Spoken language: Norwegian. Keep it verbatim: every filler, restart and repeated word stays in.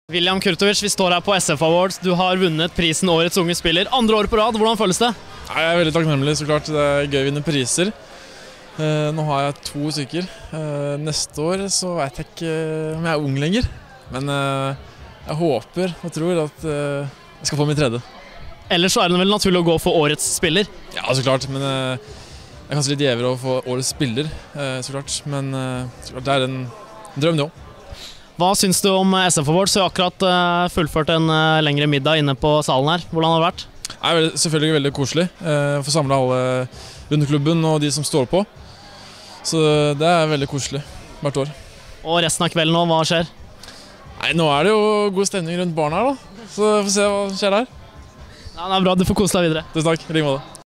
William Kurtovic, vi står her på S F Awards. Du har vunnet prisen Årets unge spiller. Andre år på rad, hvordan føles det? Jeg er veldig takknemlig, så klart. Det er gøy å vinne priser. Nå har jeg to stykker. Neste år så vet jeg ikke om jeg er ung lenger. Men jeg håper og tror at jeg skal få min tredje. Ellers så er det vel naturlig å gå for Årets spiller? Ja, så klart. Men det er kanskje litt gjevere å få Årets spiller, så klart. Men så klart, det er en drøm det også. Hva syns du om S F Awards? Du har akkurat fullført en lengre middag inne på salen her. Hvordan har det vært? Det er selvfølgelig veldig koselig å få samle alle rundt klubben og de som står på. Så det er veldig koselig hvert år. Og resten av kvelden nå, hva skjer? Nei, nå er det jo god stemning rundt barna her da. Så vi får se hva skjer der. Ja, det er bra, du får kose deg videre. Tusen takk, i like måte.